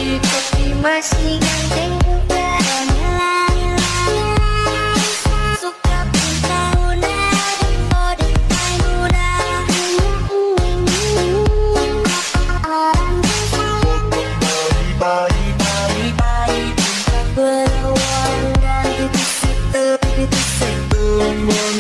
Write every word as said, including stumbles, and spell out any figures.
tapi masih ganteng juga. Suka pinta muda dan kode tai muda. Baik-baik pinta beruang dan titik situ, titik situ.